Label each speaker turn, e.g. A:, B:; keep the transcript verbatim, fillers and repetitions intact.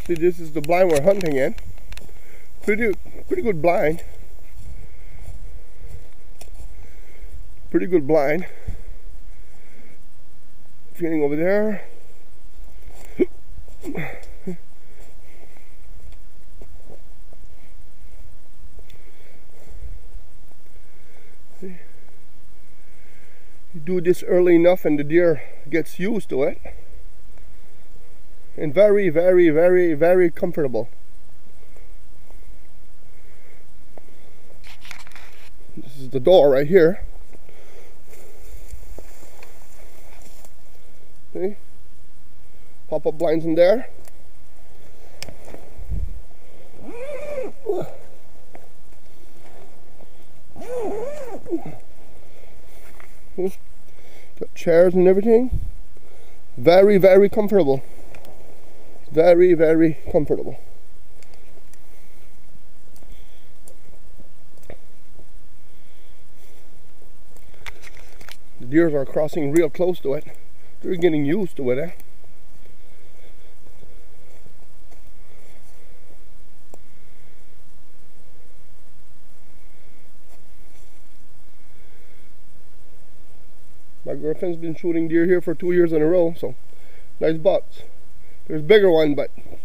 A: See, this is the blind we're hunting in. Pretty, pretty good blind. Pretty good blind. Feeling over there. See? You do this early enough and the deer gets used to it. And very, very, very, very comfortable. This is the door right here. See? Pop-up blinds in there. Got chairs and everything. Very, very comfortable. Very, very comfortable. The deers are crossing real close to it. They're getting used to it, eh? My girlfriend's been shooting deer here for two years in a row, so nice bucks. There's bigger one, but